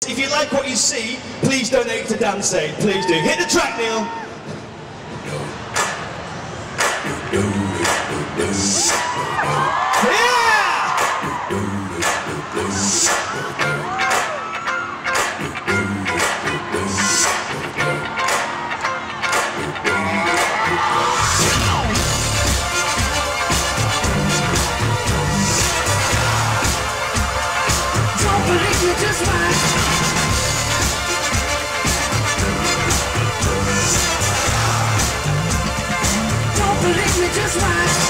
If you like what you see, please donate to Danceaid. Please do. Hit the track, Neil. Just watch.